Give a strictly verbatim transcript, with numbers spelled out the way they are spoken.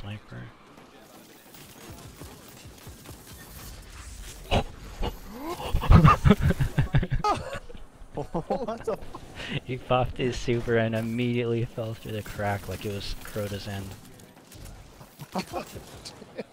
sniper. What the He popped his super and immediately fell through the crack like it was Crota's end. fuck?